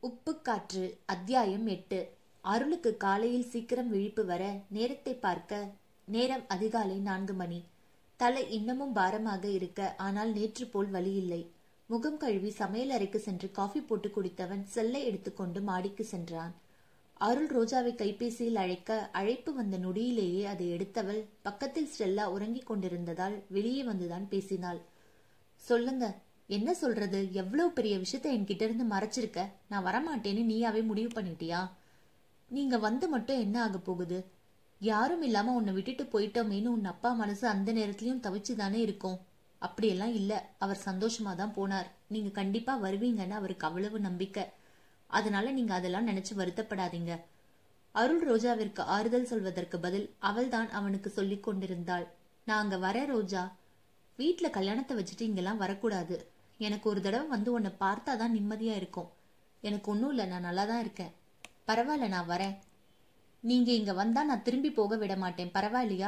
உப்புக்காற்று அத்தியாயம் 8. அருளுக்கு காலையில் சீக்கிரம் விழிப்பு வர நேரத்தை பார்க்க நேரம் அதிகாலை 4 மணி. தலை இன்னமும் பாரமாக இருக்க, ஆனால் நேற்று போல் வலி இல்லை. முகம் கழுவி சமையல் அறைக்கு சென்று காஃபி போட்டு குடித்தவன் செல்லை எடுத்துக்கொண்டு மாடிக்கு சென்றான். அருள் ரோஜாவை கைபேசியில் அழைக்க, அழைப்பு வந்த நொடியிலேயே அதை எடுத்தவள் பக்கத்தில் ஸ்டெல்லா உறங்கிக் கொண்டிருந்ததால் வெளியே வந்துதான் பேசினாள். சொல்லுங்க, என்ன சொல்றது? எவ்வளவு பெரிய விஷயத்த என்கிட்ட இருந்து மறைச்சிருக்க. நான் வரமாட்டேன்னு நீயாவே முடிவு பண்ணிட்டியா? நீங்க வந்து மட்டும் என்ன ஆக போகுது? யாரும் இல்லாம உன்னை விட்டுட்டு போயிட்டோமேனு உன் அப்பா மனசு அந்த நேரத்திலயும் தவிச்சுதானே இருக்கும். அப்படியெல்லாம் இல்ல, அவர் சந்தோஷமா தான் போனார். நீங்க கண்டிப்பா வருவீங்கன்னு அவருக்கு அவ்வளவு நம்பிக்கை. அதனால நீங்க அதெல்லாம் நினைச்சு வருத்தப்படாதீங்க. அருள் ரோஜாவிற்கு ஆறுதல் சொல்வதற்கு பதில் அவள்தான் அவனுக்கு சொல்லிக் கொண்டிருந்தாள். நான் அங்க வர ரோஜா. வீட்டுல கல்யாணத்தை வச்சுட்டு இங்கெல்லாம் வரக்கூடாது. எனக்கு ஒரு தடவை வந்து உன்னை பார்த்தாதான் நிம்மதியா இருக்கும். எனக்கு ஒன்னும் இல்ல, நான் நல்லாதான் இருக்கேன். பரவாயில்ல, நான் வரேன். நீங்க இங்க வந்தா நான் திரும்பி போக விட மாட்டேன், பரவாயில்லையா?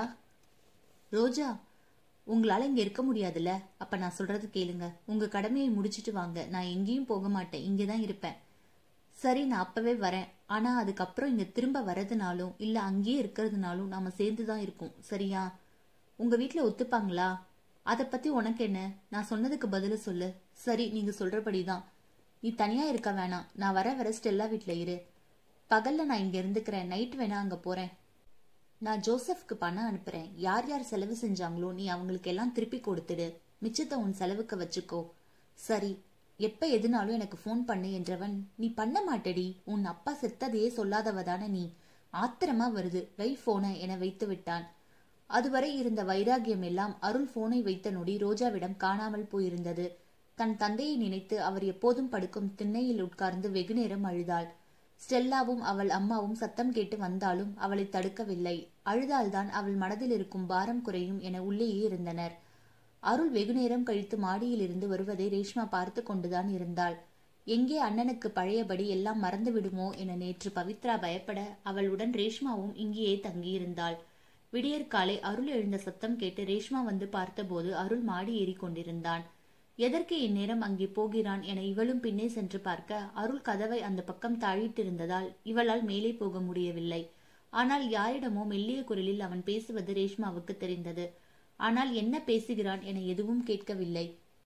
ரோஜா, உங்களால இங்க இருக்க முடியாதுல்ல? அப்ப நான் சொல்றது கேளுங்க. உங்க கடமையை முடிச்சிட்டு வாங்க. நான் எங்கேயும் போக மாட்டேன், இங்கதான் இருப்பேன். சரி, நான் அப்பவே வரேன். ஆனா அதுக்கப்புறம் இங்க திரும்ப வரதுனாலும் இல்ல அங்கேயே இருக்கிறதுனாலும் நாம சேர்ந்துதான் இருக்கோம், சரியா? உங்க வீட்டுல ஒத்துப்பாங்களா? அதை பத்தி உனக்கு என்ன? நான் சொன்னதுக்கு பதில சொல்லு. சரி, நீங்க சொல்றபடிதான். நீ தனியா இருக்க வேணாம். நான் வர ஸ்டெல்லா வீட்டுல இரு. பகல்ல நான் இங்க இருந்துக்கிறேன், நைட் வேணா அங்க போறேன். நான் ஜோசப்க்கு பணம் அனுப்புறேன். யார் யார் செலவு செஞ்சாங்களோ நீ அவங்களுக்கு எல்லாம் திருப்பி கொடுத்துடு. மிச்சத்தை உன் செலவுக்கு வச்சுக்கோ. சரி, எப்ப எதுனாலும் எனக்கு போன் பண்ணு என்றவன், நீ பண்ண மாட்டடி. உன் அப்பா செத்ததையே சொல்லாதவதான நீ. ஆத்திரமா வருது, வை போன என வைத்து விட்டான். அதுவரை இருந்த வைராகியம் எல்லாம் அருள் போனை வைத்த நொடி ரோஜாவிடம் காணாமல் போயிருந்தது. தன் தந்தையை நினைத்து அவர் எப்போதும் படுக்கும் திண்ணையில் உட்கார்ந்து வெகுநேரம் அழுதாள். ஸ்டெல்லாவும் அவள் அம்மாவும் சத்தம் கேட்டு வந்தாலும் அவளை தடுக்கவில்லை. அழுதால்தான் அவள் மனதில் இருக்கும் பாரம் குறையும் என உள்ளேயே இருந்தனர். அருள் வெகுநேரம் கழித்து மாடியில் இருந்து வருவதை ரேஷ்மா பார்த்து கொண்டுதான் இருந்தாள். எங்கே அண்ணனுக்கு பழையபடி எல்லாம் மறந்து விடுமோ என நேற்று பவித்ரா பயப்பட அவளுடன் ரேஷ்மாவும் இங்கேயே தங்கியிருந்தாள். விடியற்காலை அருள் எழுந்த சத்தம் கேட்டு ரேஷ்மா வந்து பார்த்தபோது அருள் மாடி ஏறி கொண்டிருந்தான். எதற்கு இந்நேரம் அங்கே போகிறான் என இவளும் பின்னே சென்று பார்க்க, அருள் கதவை அந்த பக்கம் தாழிட்டிருந்ததால் இவளால் மேலே போக முடியவில்லை. ஆனால் யாரிடமோ மெல்லிய குரலில் அவன் பேசுவது ரேஷ்மாவுக்கு தெரிந்தது. ஆனால் என்ன பேசுகிறான் என எதுவும் கேட்கவில்லை.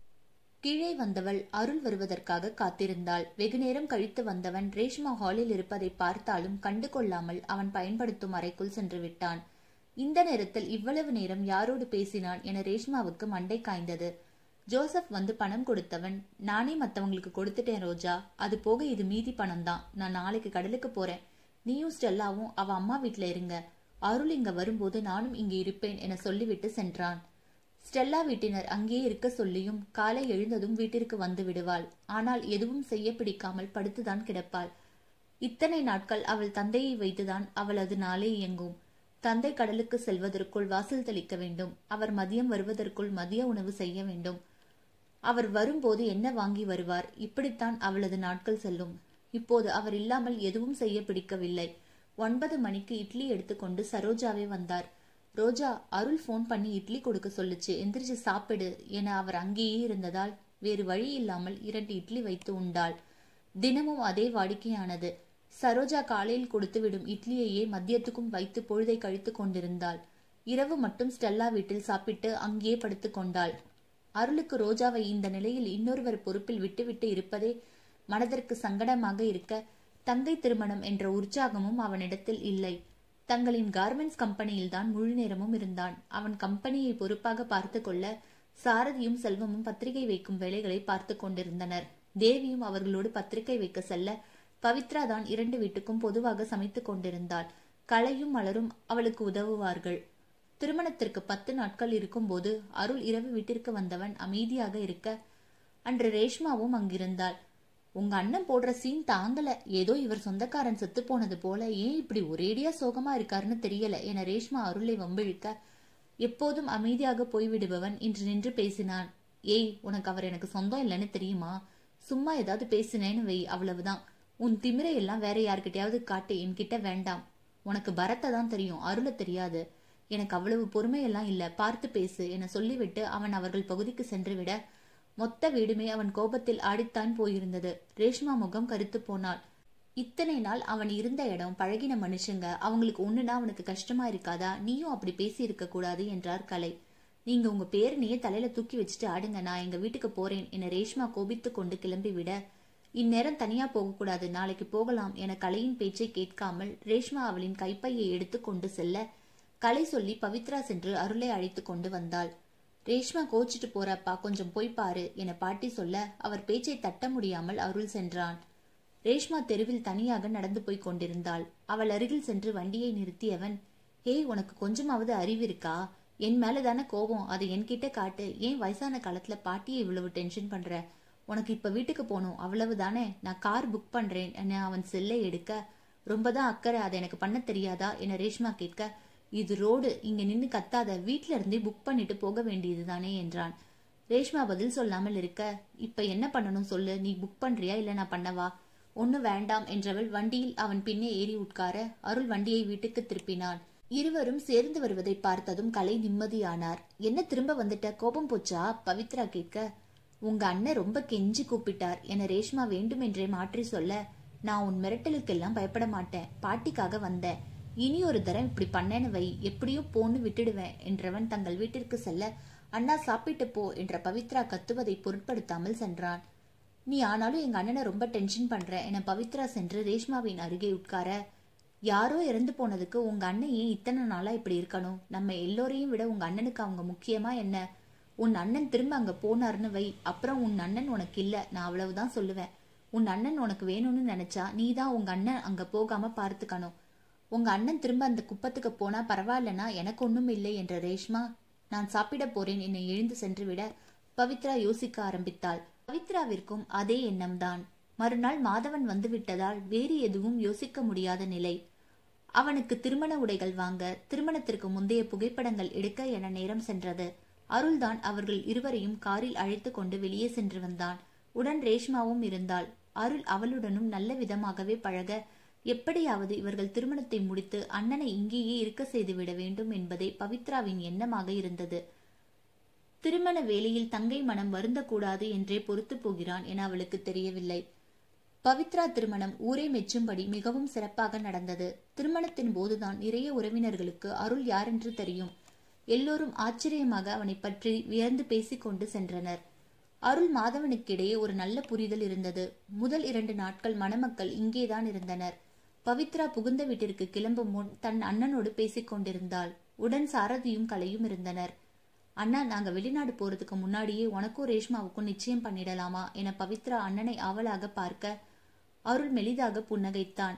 கீழே வந்தவள் அருள் வருவதற்காக காத்திருந்தாள். வெகுநேரம் கழித்து வந்தவன் ரேஷ்மா ஹாலில் இருப்பதை பார்த்தாலும் கண்டு கொள்ளாமல் அவன் பயன்படுத்தும் அறைக்குள் சென்று விட்டான். இந்த நேரத்தில் இவ்வளவு நேரம் யாரோடு பேசினான் என ரேஷ்மாவுக்கு மண்டை காய்ந்தது. ஜோசப் வந்து பணம் கொடுத்தவன், நானே மத்தவங்களுக்கு கொடுத்துட்டேன் ரோஜா. அது போக இது மீதி பணம் தான். நான் நாளைக்கு கடலுக்கு போறேன். நீயும் ஸ்டெல்லாவும் அவ அம்மா வீட்டுல இருங்க. அருள் இங்க வரும்போது நானும் இங்க இருப்பேன் என சொல்லிவிட்டு சென்றான். ஸ்டெல்லா வீட்டினர் அங்கேயே இருக்க சொல்லியும் காலை எழுந்ததும் வீட்டிற்கு வந்து விடுவாள். ஆனால் எதுவும் செய்ய பிடிக்காமல் படுத்துதான் கிடப்பாள். இத்தனை நாட்கள் அவள் தந்தையை வைத்துதான் அவளது நாளே இயங்கும். தந்தை கடலுக்கு செல்வதற்குள் வாசல் தெளிக்க வேண்டும். அவர் மதியம் வருவதற்குள் மதிய உணவு செய்ய வேண்டும். அவர் வரும்போது என்ன வாங்கி வருவார்? இப்படித்தான் அவளது நாட்கள் செல்லும். இப்போது அவர் இல்லாமல் எதுவும் செய்ய பிடிக்கவில்லை. 9 மணிக்கு இட்லி எடுத்துக்கொண்டு சரோஜாவே வந்தார். ரோஜா, அருள் போன் பண்ணி இட்லி கொடுக்க சொல்லுச்சு, எந்திரிச்சு சாப்பிடு என அவர் அங்கேயே இருந்ததால் வேறு வழி இல்லாமல் 2 இட்லி வைத்து உண்டாள். தினமும் அதே வாடிக்கையானது. சரோஜா காலையில் கொடுத்து விடும் இட்லியையே மதியத்துக்கும் வைத்து பொழுதை கழித்து கொண்டிருந்தாள். இரவு மட்டும் ஸ்டெல்லா வீட்டில் சாப்பிட்டு அங்கேயே படுத்து கொண்டாள். அருளுக்கு ரோஜாவை இந்த நிலையில் இன்னொருவர் பொறுப்பில் விட்டுவிட்டு இருப்பதே மனதிற்கு சங்கடமாக இருக்க, தங்கை திருமணம் என்ற உற்சாகமும் அவனிடத்தில் இல்லை. தங்களின் கார்மெண்ட்ஸ் கம்பெனியில் தான் முழு நேரமும் இருந்தான். அவன் கம்பெனியை பொறுப்பாக பார்த்து கொள்ள சாரதியும் செல்வமும் பத்திரிகை வைக்கும் வேலைகளை பார்த்து கொண்டிருந்தனர். தேவியும் அவர்களோடு பத்திரிகை வைக்க செல்ல பவித்ரா தான் 2 வீட்டுக்கும் பொதுவாக சமைத்துக் கொண்டிருந்தாள். கலையும் மலரும் அவளுக்கு உதவுவார்கள். திருமணத்திற்கு 10 நாட்கள் இருக்கும்போது அருள் இரவு வீட்டிற்கு வந்தவன் அமைதியாக இருக்க, அன்று ரேஷ்மாவும் அங்கிருந்தாள். உங்க அண்ணன் போடுற சீன் தாங்கல. ஏதோ இவர் சொந்தக்காரன் செத்து போனது போல ஏன் இப்படி ஒரேடியா சோகமா இருக்காருன்னு தெரியல என ரேஷ்மா அருளை வம்பிழுக்க, எப்போதும் அமைதியாக போய்விடுபவன் இன்று நின்று பேசினான். ஏய், உனக்கு அவர் எனக்கு சொந்தம் இல்லைன்னு தெரியுமா? சும்மா ஏதாவது பேசினேன்னு வை, அவ்வளவுதான். உன் திமிரை எல்லாம் வேற யார்கிட்டயாவது காட்டு, என்கிட்ட வேண்டாம். உனக்கு பரத்தை தான் தெரியும், அருளை தெரியாது. எனக்கு அவ்வளவு பொறுமையெல்லாம் இல்ல, பார்த்து பேசு என சொல்லிவிட்டு அவன் அவர்கள் பகுதிக்கு சென்று விட, மொத்த வீடுமே அவன் கோபத்தில் ஆடித்தான் போயிருந்தது. ரேஷ்மா முகம் கருத்து போனாள். இத்தனை நாள் அவன் இருந்த இடம், பழகின மனுஷங்க, அவங்களுக்கு ஒண்ணுனா அவனுக்கு கஷ்டமா இருக்காதா? நீயும் அப்படி பேசி இருக்க கூடாது என்றார் கலை. நீங்க உங்க பேரனையே தலையில தூக்கி வச்சுட்டு ஆடுங்க, நான் எங்க வீட்டுக்கு போறேன் என ரேஷ்மா கோபித்து கொண்டு கிளம்பிவிட, இந்நேரம் தனியா போகக்கூடாது, நாளைக்கு போகலாம் என கலையின் பேச்சை கேட்காமல் ரேஷ்மா அவளின் கைப்பையை எடுத்து கொண்டு செல்ல, கலை சொல்லி பவித்ரா சென்று அருளை அழைத்து கொண்டு வந்தாள். ரேஷ்மா கோச்சிட்டு போறப்பா, கொஞ்சம் போய் பாரு என பாட்டி சொல்ல, அவர் பேச்சை தட்ட முடியாமல் அருள் சென்றான். ரேஷ்மா தெருவில் தனியாக நடந்து போய் கொண்டிருந்தாள். அவள் அருகில் சென்று வண்டியை நிறுத்தியவன், ஏய், உனக்கு கொஞ்சமாவது அறிவிருக்கா? என் மேலதான கோபம், அதை என்கிட்ட காட்டு. ஏன் வயசான காலத்துல பாட்டியை இவ்வளவு டென்ஷன் பண்ற? உனக்கு இப்ப வீட்டுக்கு போகணும் அவ்வளவுதானே? நான் கார் புக் பண்றேன் என அவன் செல்லை எடுக்க, ரொம்பதான் அக்கறை, அதை எனக்கு பண்ண தெரியாதா என ரேஷ்மா கேட்க, இது ரோடு, இங்க நின்னு கத்தாத, வீட்டுல இருந்தே புக் பண்ணிட்டு போக வேண்டியதுதானே என்றான். ரேஷ்மா பதில் சொல்லாமல் இருக்க, இப்ப என்ன பண்ணணும் சொல்லு, நீ புக் பண்றியா இல்ல நான் பண்ணவா? ஒண்ணு வேண்டாம் என்றவள் வண்டியில் அவன் பின்னே ஏறி உட்கார, அருள் வண்டியை வீட்டுக்கு திருப்பினான். இருவரும் சேர்ந்து வருவதை பார்த்ததும் கலை நிம்மதியானார். என்ன திரும்ப வந்துட்ட, கோபம் போச்சா? பவித்ரா கேட்க, உங்க அண்ணன் ரொம்ப கெஞ்சி கூப்பிட்டார் என ரேஷ்மா வேண்டுமென்றே மாற்றி சொல்ல, நான் உன் மிரட்டலுக்கெல்லாம் பயப்பட மாட்டேன், பாட்டிக்காக வந்தேன், இனி ஒரு தரம் இப்படி பண்ணேன்னு வை, எப்படியோ போன்னு விட்டுடுவேன் என்றவன் தங்கள் வீட்டிற்கு செல்ல, அண்ணா சாப்பிட்டு போ என்ற பவித்ரா கத்துவதை பொருட்படுத்தாமல் சென்றான். நீ ஆனாலும் எங்க அண்ணனை ரொம்ப டென்ஷன் பண்ற என பவித்ரா சென்று ரேஷ்மாவின் அருகே உட்கார, யாரோ இறந்து போனதுக்கு உங்க அண்ணன் ஏன் இத்தனை நாளா இப்படி இருக்கணும்? நம்ம எல்லோரையும் விட உங்க அண்ணனுக்கு அவங்க முக்கியமா என்ன? உன் அண்ணன் திரும்ப அங்க போனார்னு வை, அப்புறம் உன் அண்ணன் உனக்கு இல்ல, நான் அவ்வளவுதான் சொல்லுவேன். உன் அண்ணன் உனக்கு வேணும்னு நினைச்சா நீதான் உங்க அண்ணன் அங்க போகாம பார்த்துக்கணும். உங்க அண்ணன் திரும்ப அந்த குப்பத்துக்கு போனா பரவாயில்லனா எனக்கு ஒண்ணும் இல்லை என்ற ரேஷ்மா, நான் சாப்பிட போறேன் என்னை எழுந்து சென்று விட பவித்ரா யோசிக்க ஆரம்பித்தாள். பவித்ராவிற்கும் அதே எண்ணம்தான். மறுநாள் மாதவன் வந்து விட்டதால் வேறு எதுவும் யோசிக்க முடியாத நிலை. அவனுக்கு திருமண உடைகள் வாங்க, திருமணத்திற்கு முந்தைய புகைப்படங்கள் எடுக்க என நேரம் சென்றது. அருள்தான் அவர்கள் இருவரையும் காரில் அழைத்து கொண்டு வெளியே சென்று வந்தான். உடன் ரேஷ்மாவும் இருந்தாள். அருள் அவளுடனும் நல்ல விதமாகவே பழக, எப்படியாவது இவர்கள் திருமணத்தை முடித்து அண்ணனை இங்கேயே இருக்க செய்துவிட வேண்டும் என்பதே பவித்ராவின் எண்ணமாக இருந்தது. திருமண வேளையில் தங்கை மனம் வருந்தக்கூடாது என்றே பொறுத்து போகிறான் என அவளுக்கு தெரியவில்லை. பவித்ரா திருமணம் ஊரே மெச்சும்படி மிகவும் சிறப்பாக நடந்தது. திருமணத்தின் போதுதான் நிறைய உறவினர்களுக்கு அருள் யாரென்று தெரியும். எல்லோரும் ஆச்சரியமாக அவனை பற்றி வியந்து பேசிக்கொண்டு சென்றனர். அருள் மாதவனுக்கிடையே ஒரு நல்ல புரிதல் இருந்தது. முதல் 2 நாட்கள் மணமக்கள் இங்கேதான் இருந்தனர். பவித்ரா புகுந்த வீட்டிற்கு கிளம்பும் முன் தன் அண்ணனோடு பேசிக் கொண்டிருந்தாள். உடன் சாரதியும் கலையும் இருந்தனர். அண்ணா, நாங்க வெளிநாடு போறதுக்கு முன்னாடியே உனக்கும் ரேஷ்மாவுக்கும் நிச்சயம் பண்ணிடலாமா என பவித்ரா அண்ணனை ஆவலாக பார்க்க, அருள் மெலிதாக புன்னகைத்தான்.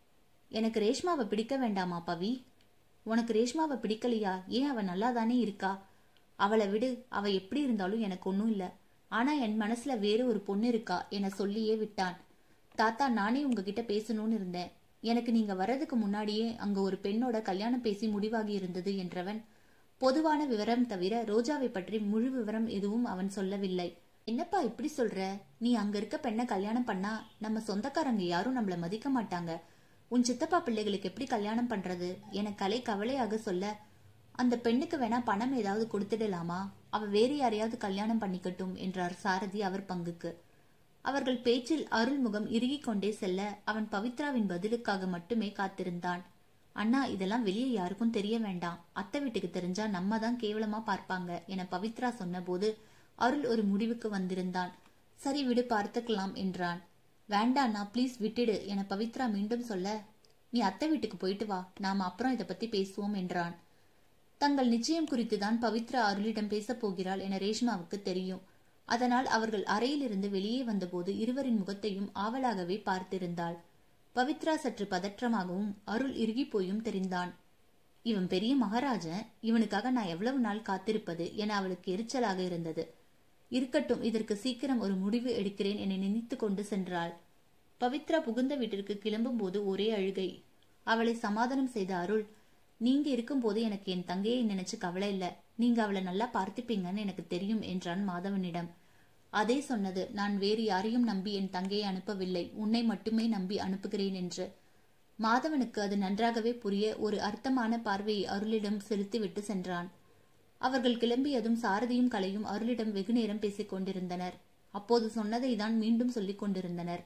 எனக்கு ரேஷ்மாவை பிடிக்க வேண்டாமா பவி? உனக்கு ரேஷ்மாவை பிடிக்கலையா? ஏன், அவ நல்லாதானே இருக்கா. அவளை விடு, அவ எப்படி இருந்தாலும் எனக்கு ஒன்னும் இல்ல. ஆனா என் மனசுல வேறு ஒரு பொண்ணு இருக்கா என சொல்லியே விட்டான். தாத்தா, நானே உங்ககிட்ட பேசணும்னு இருந்தேன். எனக்கு நீங்க வர்றதுக்கு முன்னாடியே அங்க ஒரு பெண்ணோட கல்யாணம் பேசி முடிவாகி இருந்தது என்றவன் பொதுவான விவரம் தவிர ரோஜாவை பற்றி முழு விவரம் எதுவும் அவன் சொல்லவில்லை. என்னப்பா இப்படி சொல்ற? நீ அங்க இருக்க பெண்ணை கல்யாணம் பண்ணா நம்ம சொந்தக்காரங்க யாரும் நம்மள மதிக்க மாட்டாங்க. உன் சித்தப்பா பிள்ளைகளுக்கு எப்படி கல்யாணம் பண்றது என கலை கவலையாக சொல்ல, அந்த பெண்ணுக்கு வேணா பணம் ஏதாவது கொடுத்துடலாமா? அவ வேறு யாரையாவது கல்யாணம் பண்ணிக்கட்டும் என்றார் சாரதி அவர் பங்குக்கு. அவர்கள் பேச்சில் அருள் முகம் இறுகிக் கொண்டே செல்ல அவன் பவித்ராவின் பதிலுக்காக மட்டுமே காத்திருந்தான். அண்ணா, இதெல்லாம் வெளியே யாருக்கும் தெரிய வேண்டாம். அத்தை வீட்டுக்கு தெரிஞ்சா நம்ம தான் கேவலமா பார்ப்பாங்க என பவித்ரா சொன்ன போது அருள் ஒரு முடிவுக்கு வந்திருந்தான். சரி விடு, பார்த்துக்கலாம் என்றான். வேண்டாண்ணா, பிளீஸ் விட்டுடு என பவித்ரா மீண்டும் சொல்ல, நீ அத்தை வீட்டுக்கு போயிட்டு வா, நாம அப்புறம் இதை பத்தி பேசுவோம் என்றான். தங்கள் நிச்சயம் குறித்துதான் பவித்ரா அருளிடம் பேசப் போகிறாள் என ரேஷ்மாவுக்கு தெரியும். அதனால் அவர்கள் அறையிலிருந்து வெளியே வந்தபோது இருவரின் முகத்தையும் ஆவலாகவே பார்த்திருந்தாள். பவித்ரா சற்று பதற்றமாகவும் அருள் இறுகி போயும் தெரிந்தான். இவன் பெரிய மகாராஜன், இவனுக்காக நான் எவ்வளவு நாள் காத்திருப்பது என அவளுக்கு எரிச்சலாக இருந்தது. இருக்கட்டும், இதற்கு சீக்கிரம் ஒரு முடிவு எடுக்கிறேன் என நினைத்து கொண்டு சென்றாள். பவித்ரா புகுந்த வீட்டிற்கு கிளம்பும் போது ஒரே அழுகை. அவளை சமாதானம் செய்த அருள், நீங்க இருக்கும் போது எனக்கு என் தங்கையை நினைச்சு கவலை இல்ல, நீங்க அவளை நல்லா பார்த்துப்பீங்கன்னு எனக்கு தெரியும் என்றான் மாதவனிடம். அதே சொன்னது, நான் வேறு யாரையும் நம்பி என் தங்கையை அனுப்பவில்லை, உன்னை மட்டுமே நம்பி அனுப்புகிறேன் என்று. மாதவனுக்கு அது நன்றாகவே புரிய ஒரு அர்த்தமான பார்வையை அருளிடம் செலுத்திவிட்டு சென்றான். அவர்கள் கிளம்பியதும் சாரதியும் கலையும் அருளிடம் வெகு நேரம் பேசிக் கொண்டிருந்தனர். அப்போது சொன்னதை தான் மீண்டும் சொல்லிக் கொண்டிருந்தனர்.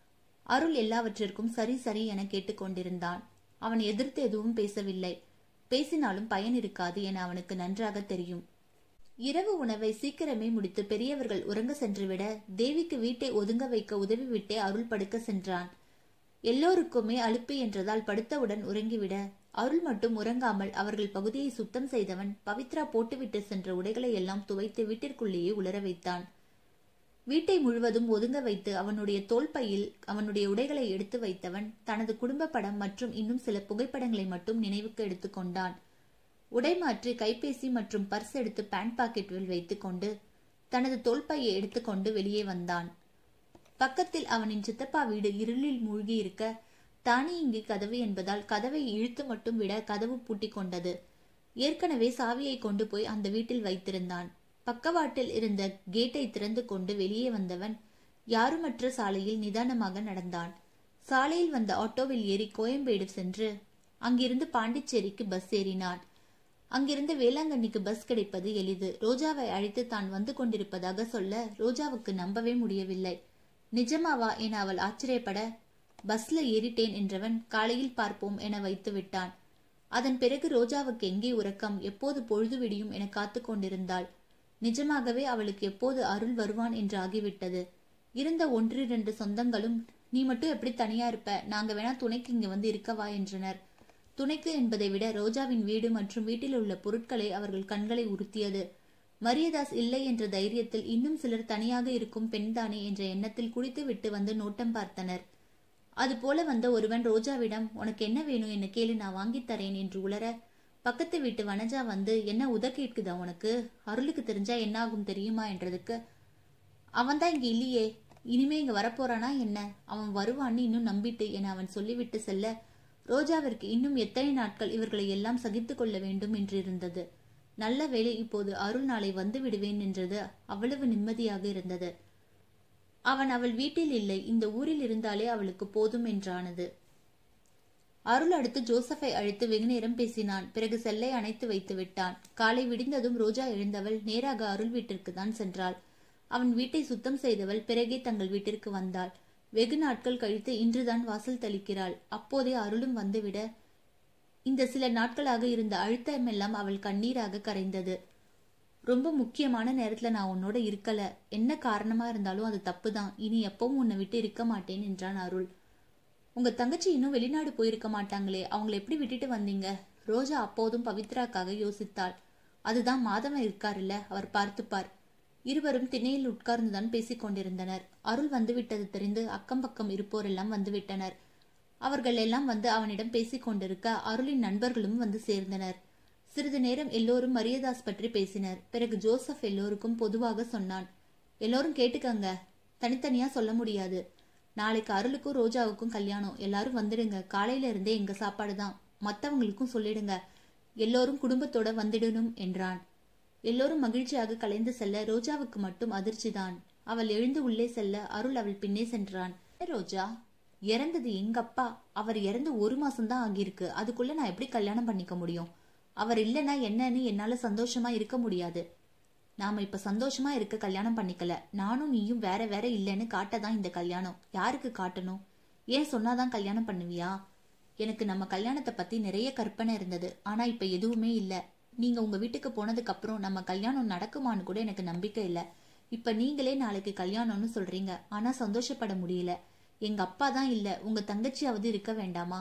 அருள் எல்லாவற்றிற்கும் சரி சரி என கேட்டுக்கொண்டிருந்தான். அவன் எதிர்த்து எதுவும் பேசவில்லை. பேசினாலும் பயன் இருக்காது என அவனுக்கு நன்றாக தெரியும். இரவு உணவை சீக்கிரமே முடித்து பெரியவர்கள் உறங்க சென்றுவிட தேவிக்கு வீட்டை ஒதுங்க வைக்க உதவி விட்டே அருள் படுக்க சென்றான். எல்லோருக்குமே அலுப்பு என்றதால் படுத்தவுடன் உறங்கிவிட அருள் மட்டும் உறங்காமல் அவர்கள் பகுதியை சுத்தம் செய்தவன் பவித்ரா போட்டுவிட்டு சென்ற உடைகளை எல்லாம் துவைத்து வீட்டிற்குள்ளேயே உலர வைத்தான். வீட்டை முழுவதும் ஒதுங்க வைத்து அவனுடைய தோள்பையில் அவனுடைய உடைகளை எடுத்து வைத்தவன் தனது குடும்ப படம் மற்றும் இன்னும் சில புகைப்படங்களை மட்டும் நினைவுக்கு எடுத்துக்கொண்டான். உடை மாற்றி கைபேசி மற்றும் பர்ஸ் எடுத்து பேண்ட் பாக்கெட்டில் வைத்துக்கொண்டு தனது தோள்பையை எடுத்துக்கொண்டு வெளியே வந்தான். பக்கத்தில் அவனின் சித்தப்பா வீடு இருளில் மூழ்கி இருக்க தானியங்கி கதவு என்பதால் கதவை இழுத்து மட்டும் விட கதவு பூட்டி கொண்டது. ஏற்கனவே சாவியை கொண்டு போய் அந்த வீட்டில் வைத்திருந்தான். பக்கவாட்டில் இருந்த கேட்டை திறந்து கொண்டு வெளியே வந்தவன் யாருமற்ற சாலையில் நிதானமாக நடந்தான். சாலையில் வந்த ஆட்டோவில் ஏறி கோயம்பேடு சென்று அங்கிருந்து பாண்டிச்சேரிக்கு பஸ் ஏறினான். அங்கிருந்து வேளாங்கண்ணிக்கு பஸ் கிடைப்பது எளிது. ரோஜாவை அழைத்து தான் வந்து கொண்டிருப்பதாக சொல்ல ரோஜாவுக்கு நம்பவே முடியவில்லை. நிஜமாவா என அவள் ஆச்சரியப்பட, பஸ்ல ஏறிட்டேன் என்றவன் காலையில் பார்ப்போம் என வைத்து விட்டான். அதன் பிறகு ரோஜாவுக்கு எங்கே உறக்கம், எப்போது பொழுது விடியும் என காத்து கொண்டிருந்தாள். நிஜமாகவே அவளுக்கு எப்போது அருள் வருவான் என்று ஆகிவிட்டது. இருந்த 1-2 சொந்தங்களும் நீ மட்டும் எப்படி தனியா இருப்ப, நாங்க வேணா துணைக்கு இங்க வந்து இருக்கவா என்றனர். துணைக்கு என்பதை விட ரோஜாவின் வீடு மற்றும் வீட்டில் உள்ள பொருட்களை அவர்கள் கண்களை உறுத்தியது. மரியதாஸ் இல்லை என்ற தைரியத்தில் இன்னும் சிலர் தனியாக இருக்கும் பெண்தானே என்ற எண்ணத்தில் குடித்து விட்டு வந்து நோட்டம் பார்த்தனர். அதுபோல வந்த ஒருவன் ரோஜாவிடம் உனக்கு என்ன வேணும் என்ன கேளு, நான் வாங்கித்தரேன் என்று உளர, பக்கத்து வீட்டு வனஜா வந்து என்ன உத கேட்குதா உனக்கு, அருளுக்கு தெரிஞ்சா என்ன ஆகும் தெரியுமா என்றதுக்கு, அவன்தான் இங்க இல்லையே, இனிமே இங்க வரப்போறானா என்ன, அவன் வருவான்னு இன்னும் நம்பிட்டு என அவன் சொல்லிவிட்டு செல்ல ரோஜாவிற்கு இன்னும் எத்தனை நாட்கள் இவர்களை எல்லாம் சகித்து கொள்ள வேண்டும் என்று இருந்தது. நல்ல வேளை இப்போது அருள் நாளை வந்து விடுவேன் என்றது அவ்வளவு நிம்மதியாக இருந்தது. அவன் அவள் வீட்டில் இல்லை, இந்த ஊரில் இருந்தாலே அவளுக்கு போதும் என்றானது. அருள் அடுத்து ஜோசப்பை அழைத்து வெகு நேரம் பேசினான். பிறகு செல்லை அணைத்து வைத்து விட்டான். காலை விடிந்ததும் ரோஜா எழுந்தவள் நேராக அருள் வீட்டிற்கு தான் சென்றாள். அவன் வீட்டை சுத்தம் செய்தவள் பிறகே தங்கள் வீட்டிற்கு வந்தாள். வெகு நாட்கள் கழித்து இன்றுதான் வாசல் தெளிக்கிறாள். அப்போதே அருளும் வந்துவிட இந்த சில நாட்களாக இருந்த அழுத்தமெல்லாம் அவள் கண்ணீராக கரைந்தது. ரொம்ப முக்கியமான நேரத்துல நான் உன்னோட இருக்கல, என்ன காரணமா இருந்தாலும் அது தப்புதான், இனி எப்பவும் உன்னை விட்டு இருக்க மாட்டேன் என்றான் அருள். உங்க தங்கச்சி இன்னும் வெளிநாடு போயிருக்க மாட்டாங்களே, அவங்களை எப்படி விட்டுட்டு வந்தீங்க? ரோஜா அப்போதும் பவித்ராக்காக யோசித்தாள். அதுதான் மாதவன் இருக்காருல்ல, அவர் பார்த்துப்பார். இருவரும் திணையில் உட்கார்ந்துதான் பேசிக் கொண்டிருந்தனர். அருள் வந்துவிட்டது தெரிந்து அக்கம் பக்கம் இருப்போரெல்லாம் வந்துவிட்டனர். அவர்கள் எல்லாம் வந்து அவனிடம் பேசிக் கொண்டிருக்க அருளின் நண்பர்களும் வந்து சேர்ந்தனர். சிறிது நேரம் எல்லோரும் மரியதாஸ் பற்றி பேசினர். பிறகு ஜோசப் எல்லோருக்கும் பொதுவாக சொன்னான். எல்லோரும் கேட்டுக்கங்க, தனித்தனியா சொல்ல முடியாது. நாளைக்கு அருளுக்கும் ரோஜாவுக்கும் கல்யாணம், எல்லாரும் வந்துடுங்க. காலையில இருந்தே எங்க சாப்பாடு தான், மத்தவங்களுக்கும் சொல்லிடுங்க, எல்லோரும் குடும்பத்தோட வந்துடணும் என்றான். எல்லோரும் மகிழ்ச்சியாக கலைந்து செல்ல ரோஜாவுக்கு மட்டும் அதிர்ச்சிதான். அவள் எழுந்து உள்ளே செல்ல அருள் அவள் பின்னே சென்றான். ரோஜா, இறந்தது எங்க அப்பா, அவர் இறந்து 1 மாசம்தான் ஆகியிருக்கு, அதுக்குள்ள நான் எப்படி கல்யாணம் பண்ணிக்க முடியும்? அவர் இல்லைன்னா என்னன்னு என்னால சந்தோஷமா இருக்க முடியாது. நாம இப்ப சந்தோஷமா இருக்க கல்யாணம் பண்ணிக்கல, நானும் நீயும் வேற வேற இல்லைன்னு காட்டதான் இந்த கல்யாணம். யாருக்கு காட்டணும்? ஏன் சொன்னாதான் கல்யாணம் பண்ணுவியா? எனக்கு நம்ம கல்யாணத்தை பத்தி நிறைய கற்பனை இருந்தது, ஆனா இப்ப எதுவுமே இல்ல. நீங்க உங்க வீட்டுக்கு போனதுக்கு அப்புறம் நம்ம கல்யாணம் நடக்குமான்னு கூட எனக்கு நம்பிக்கை இல்ல. இப்ப நீங்களே நாளைக்கு கல்யாணம்னு சொல்றீங்க, ஆனா சந்தோஷப்பட முடியல. எங்க அப்பா தான் இல்ல, உங்க தங்கச்சியாவது இருக்க வேண்டாமா?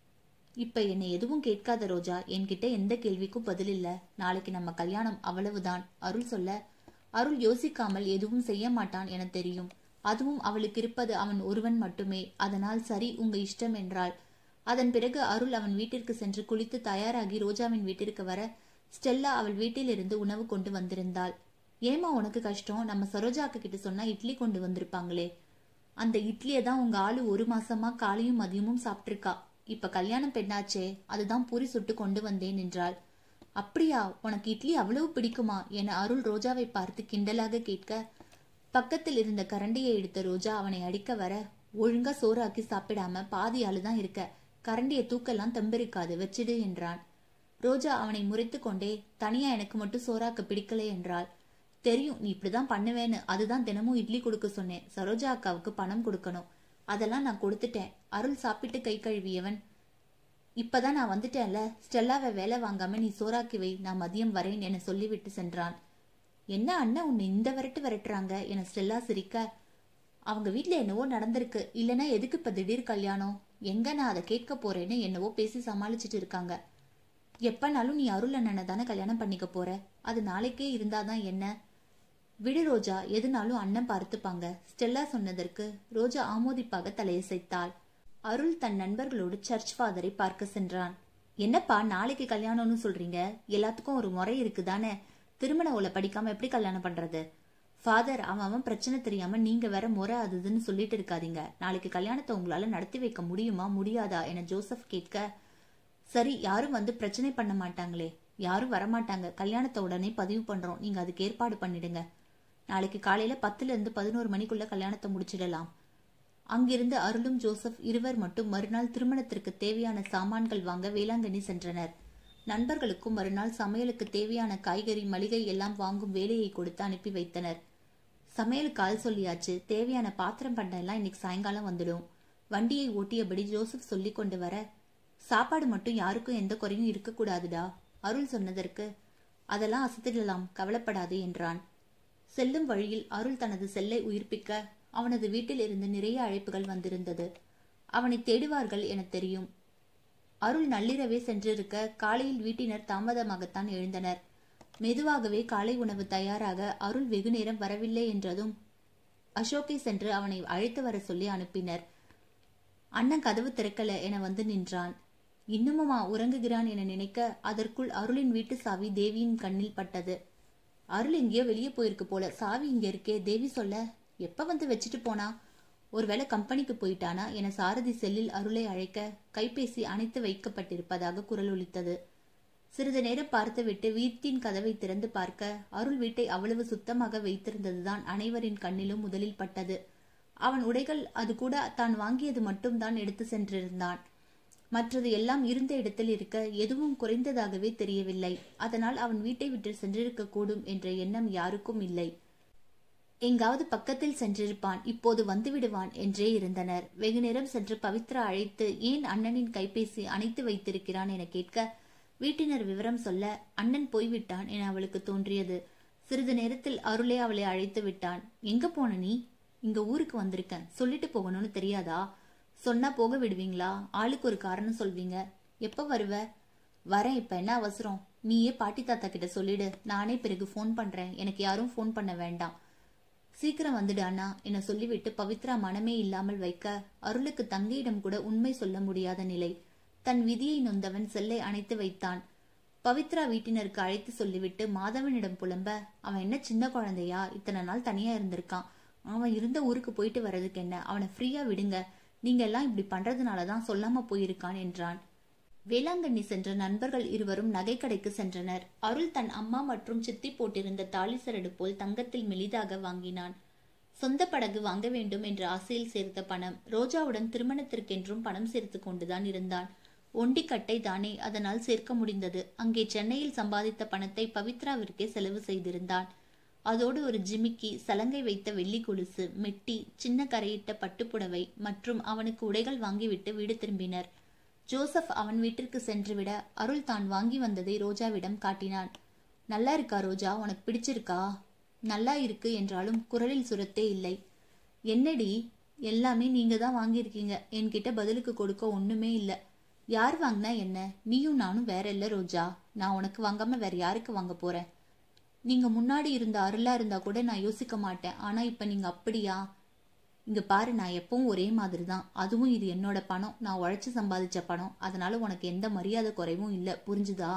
இப்ப என்னை எதுவும் கேட்காத ரோஜா, என்கிட்ட எந்த கேள்விக்கும் பதில் இல்ல. நாளைக்கு நம்ம கல்யாணம், அவ்வளவுதான். அருள் சொல்ல, அருள் யோசிக்காமல் எதுவும் செய்ய மாட்டான் என தெரியும். அதுவும் அவளுக்கு இருப்பது அவன் ஒருவன் மட்டுமே. அதனால் சரி, உங்க இஷ்டம் என்றாள். அதன் பிறகு அருள் அவன் வீட்டிற்கு சென்று குளித்து தயாராகி ரோஜாவின் வீட்டிற்கு வர ஸ்டெல்லா அவள் வீட்டில் இருந்து உணவு கொண்டு வந்திருந்தாள். ஏமா உனக்கு கஷ்டம்? நம்ம சரோஜாக்கு கிட்ட சொன்னா இட்லி கொண்டு வந்திருப்பாங்களே. அந்த இட்லியை தான் உங்க ஆளு 1 மாசமா காலையும் மதியமும் சாப்பிட்டிருக்கா. இப்ப கல்யாணம் பெண்ணாச்சே, அதுதான் பூரி சுட்டு கொண்டு வந்தேன் என்றாள். அப்படியா, உனக்கு இட்லி அவ்வளவு பிடிக்குமா என அருள் ரோஜாவை பார்த்து கிண்டலாக கேட்க, பக்கத்தில் இருந்த கரண்டியை எடுத்த ரோஜா அவனை அடிக்க வர, ஒழுங்கா சோறாக்கி சாப்பிடாம பாதி ஆளுதான் இருக்க, கரண்டியை தூக்கெல்லாம் தெம்பரிக்காது, வச்சிடு என்றான். ரோஜா அவனை முறைத்து கொண்டே, தனியா எனக்கு மட்டும் சோறாக்க பிடிக்கலை என்றாள். தெரியும் நீ இப்படிதான் பண்ணுவேன்னு, அதுதான் தினமும் இட்லி கொடுக்க சொன்னேன். சரோஜா அக்காவுக்கு பணம் கொடுக்கணும், அதெல்லாம் நான் கொடுத்துட்டேன். அருள் சாப்பிட்டு கை கழுவியவன், இப்பதான் நான் வந்துட்டேன்ல, ஸ்டெல்லாவை வேலை வாங்காம நீ சோறாக்கி வை, நான் மதியம் வரேன் என சொல்லிவிட்டு சென்றான். என்ன அண்ணன் உன்னை இந்த விரட்டுறாங்க என ஸ்டெல்லா சிரிக்க, அவங்க வீட்டுல என்னவோ நடந்திருக்கு, இல்லைன்னா எதுக்கு இப்ப திடீர் கல்யாணம்? எங்க நான் அதை கேட்க போறேன்னு என்னவோ பேசி சமாளிச்சுட்டு இருக்காங்க. எப்பனாலும் நீ அருள் அண்ணனை தானே கல்யாணம் பண்ணிக்க போற, அது நாளைக்கே இருந்தாதான் என்ன? விடு ரோஜா, எதுனாலும் அண்ணன் பார்த்துப்பாங்க. ஸ்டெல்லா சொன்னதற்கு ரோஜா ஆமோதிப்பாக தலையசைத்தாள். அருள் தன் நண்பர்களோடு சர்ச் ஃபாதரை பார்க்க சென்றான். என்னப்பா நாளைக்கு கல்யாணம்னு சொல்றீங்க? எல்லாத்துக்கும் ஒரு முறை இருக்குதானே, திருமண ஓலை படிக்காம எப்படி கல்யாணம் பண்றது? ஃபாதர், அவன் பிரச்சனை தெரியாம நீங்க வேற முறை அதுன்னு சொல்லிட்டு இருக்காதீங்க. நாளைக்கு கல்யாணத்தை உங்களால நடத்தி வைக்க முடியுமா முடியாதா என ஜோசப் கேட்க, சரி யாரும் வந்து பிரச்சனை பண்ண மாட்டாங்களே. யாரும் வரமாட்டாங்க, கல்யாணத்தை உடனே பதிவு பண்றோம், நீங்க அதுக்கு ஏற்பாடு பண்ணிடுங்க. நாளைக்கு காலையில 10 to 11 மணிக்குள்ள கல்யாணத்தை முடிச்சிடலாம். அங்கிருந்து அருளும் ஜோசப் இருவர் மட்டும் மறுநாள் திருமணத்திற்கு தேவையான சாமான்கள் வாங்க வேளாங்கண்ணி சென்றனர். நண்பர்களுக்கும் மறுநாள் சமையலுக்கு தேவையான காய்கறி மளிகை எல்லாம் வாங்கும் வேலையை கொடுத்து அனுப்பி வைத்தனர். சமையலுக்கு ஆள் சொல்லியாச்சு, தேவையான பாத்திரம் பண்டம் எல்லாம் இன்னைக்கு சாயங்காலம் வந்துடும். வண்டியை ஓட்டியபடி ஜோசப் சொல்லி கொண்டு வர, சாப்பாடு மட்டும் யாருக்கும் எந்த குறையும் இருக்கக்கூடாதுடா. அருள் சொன்னதற்கு, அதெல்லாம் அசத்திடலாம், கவலைப்படாது என்றான். செல்லும் வழியில் அருள் தனது செல்லை உயிர்ப்பிக்க அவனது வீட்டில் இருந்து நிறைய அழைப்புகள் வந்திருந்தது. அவனை தேடுவார்கள் என தெரியும். அருள் நள்ளிரவே சென்றிருக்க காலையில் வீட்டினர் தாமதமாகத்தான் எழுந்தனர். மெதுவாகவே காலை உணவு தயாராக அருள் வெகு நேரம் வரவில்லை என்றதும் அசோக்கை சென்று அவனை அழைத்து வர சொல்லி அனுப்பினர். அண்ணன் கதவு திறக்கல என வந்து நின்றான். இன்னுமுமா உறங்குகிறான் என நினைக்க அதற்குள் அருளின் வீட்டு சாவி தேவியின் கண்ணில் பட்டது. அருள் எங்கேயோ வெளியே போயிருக்கு போல, சாவி இங்க இருக்கே. தேவி சொல்ல, எப்ப வந்து வச்சுட்டு போனா? ஒருவேளை கம்பெனிக்கு போயிட்டானா என சாரதி செல்லில் அருளை அழைக்க கைபேசி அணைத்து வைக்கப்பட்டிருப்பதாக குரல் ஒலித்தது. சிறிது நேரம் பார்த்துவிட்டு வீட்டின் கதவை திறந்து பார்க்க அருள் வீட்டை அவ்வளவு சுத்தமாக வைத்திருந்ததுதான் அனைவரின் கண்ணிலும் முதலில் பட்டது. அவன் உடைகள் அது கூட தான் வாங்கியது மட்டும் தான் எடுத்து சென்றிருந்தான். மற்றது எல்லாம் இருந்த இடத்தில் இருக்க எதுவும் குறைந்ததாகவே தெரியவில்லை. அதனால் அவன் வீட்டை விட்டு சென்றிருக்க கூடும் என்ற எண்ணம் யாருக்கும் இல்லை. எங்காவது பக்கத்தில் சென்றிருப்பான், இப்போது வந்து விடுவான் என்றே இருந்தனர். வெகு நேரம் சென்று பவித்ரா அழைத்து ஏன் அண்ணனின் கைபேசி அணைத்து வைத்திருக்கிறான் என கேட்க வீட்டினர் விவரம் சொல்ல அண்ணன் போய்விட்டான் என அவளுக்கு தோன்றியது. சிறிது நேரத்தில் அருளே அவளை அழைத்து விட்டான். எங்க போன நீ? இங்க ஊருக்கு வந்திருக்கேன், சொல்லிட்டு போகணும்னு தெரியாதா? சொன்னா போக விடுவீங்களா? ஆளுக்கு ஒரு காரணம் சொல்வீங்க. எப்ப வருவ? வரேன், இப்ப என்ன அவசரம்? நீயே பாட்டி தாத்தா கிட்ட சொல்லிடு, நானே பிறகு போன் பண்றேன், எனக்கு யாரும் போன் பண்ண வேண்டாம். சீக்கிரம் வந்துடு அண்ணா என சொல்லிவிட்டு பவித்ரா மனமே இல்லாமல் வைக்க அருளுக்கு தங்கையிடம் கூட உண்மை சொல்ல முடியாத நிலை. தன் விதியை நொந்தவன் செல்லை அணைத்து வைத்தான். பவித்ரா வீட்டினருக்கு அழைத்து சொல்லிவிட்டு மாதவனிடம் புலம்ப, அவன் என்ன சின்ன குழந்தையா? இத்தனை நாள் தனியா இருந்திருக்கான். அவன் இருந்த ஊருக்கு போயிட்டு வர்றதுக்கு என்ன? அவனை ஃப்ரீயா விடுங்க. நீங்க எல்லாம் இப்படி பண்றதுனாலதான் சொல்லாம போயிருக்கான் என்றான். வேளாங்கண்ணி சென்ற நண்பர்கள் இருவரும் நகைக்கடைக்கு சென்றனர். அருள் தன் அம்மா மற்றும் சித்தி போட்டிருந்த தாலி சரடு போல் தங்கத்தில் மெலிதாக வாங்கினான். சொந்த படகு வாங்க வேண்டும் என்ற ஆசையில் சேர்த்த பணம். ரோஜாவுடன் திருமணத்திற்கென்றும் பணம் சேர்த்து கொண்டுதான் இருந்தான். ஒண்டிக்கட்டை தானே, அதனால் சேர்க்க முடிந்தது. அங்கே சென்னையில் சம்பாதித்த பணத்தை பவித்ராவிற்கே செலவு செய்திருந்தான். அதோடு ஒரு ஜிமிக்கி, சலங்கை வைத்த வெள்ளி கொலுசு, மெட்டி, சின்ன கரையிட்ட பட்டுப்புடவை மற்றும் அவனுக்கு உடைகள் வாங்கிவிட்டு வீடு திரும்பினர். ஜோசப் அவன் வீட்டிற்கு சென்றுவிட அருள் தான் வாங்கி வந்ததை ரோஜாவிடம் காட்டினான். நல்லா இருக்கா ரோஜா, உனக்கு பிடிச்சிருக்கா? நல்லா இருக்கு என்றாலும் குரலில் சுரத்தே இல்லை. என்னடி, எல்லாமே நீங்க தான் வாங்கியிருக்கீங்க, என்கிட்ட பதிலுக்கு கொடுக்க ஒண்ணுமே இல்லை. யார் வாங்கினா என்ன? நீயும் நானும் வேற இல்ல ரோஜா. நான் உனக்கு வாங்காம வேற யாருக்கு வாங்க போறேன்? நீங்க முன்னாடி இருந்த அருளா இருந்தா கூட நான் யோசிக்க மாட்டேன். ஆனா இப்ப நீங்க அப்படியா? இங்க பாரு, நான் எப்பவும் ஒரே மாதிரி தான். அதுவும் இது என்னோட பணம், நான் உழைச்சு சம்பாதிச்ச பணம். அதனால உனக்கு எந்த மரியாதை குறைவும் இல்லை, புரிஞ்சுதா?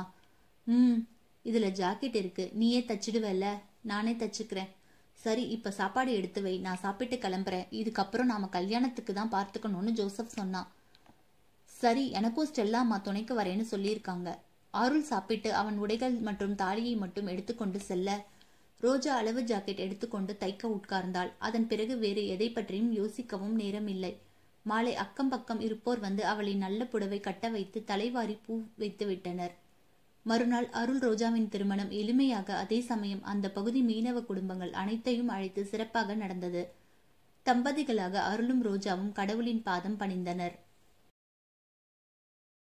இதுல ஜாக்கெட் இருக்கு, நீயே தச்சிடுவல்ல? நானே தச்சுக்கிறேன். சரி, இப்ப சாப்பாடு எடுத்து வை, நான் சாப்பிட்டு கிளம்புறேன். இதுக்கப்புறம் நாம கல்யாணத்துக்கு தான் பார்த்துக்கணும்னு ஜோசப் சொன்னான். சரி, எனக்கும் ஸ்டெல்லா அம்மா துணைக்கு வரேன்னு சொல்லியிருக்காங்க. அருள் சாப்பிட்டு அவன் உடைகள் மற்றும் தாலியை மட்டும் எடுத்துக்கொண்டு செல்ல ரோஜா அளவு ஜாக்கெட் எடுத்துக்கொண்டு தைக்க உட்கார்ந்தாள். அதன் பிறகு வேறு எதை பற்றியும் யோசிக்கவும் நேரம் இல்லை. மாலை அக்கம் பக்கம் இருப்போர் வந்து அவளை நல்ல புடவை கட்ட வைத்து தலைவாரி பூ வைத்து விட்டனர். மறுநாள் அருள் ரோஜாவின் திருமணம் எளிமையாக, அதே சமயம் அந்த பகுதி மீனவ குடும்பங்கள் அனைத்தையும் அழைத்து சிறப்பாக நடந்தது. தம்பதிகளாக அருளும் ரோஜாவும் கடவுளின் பாதம் பணிந்தனர்.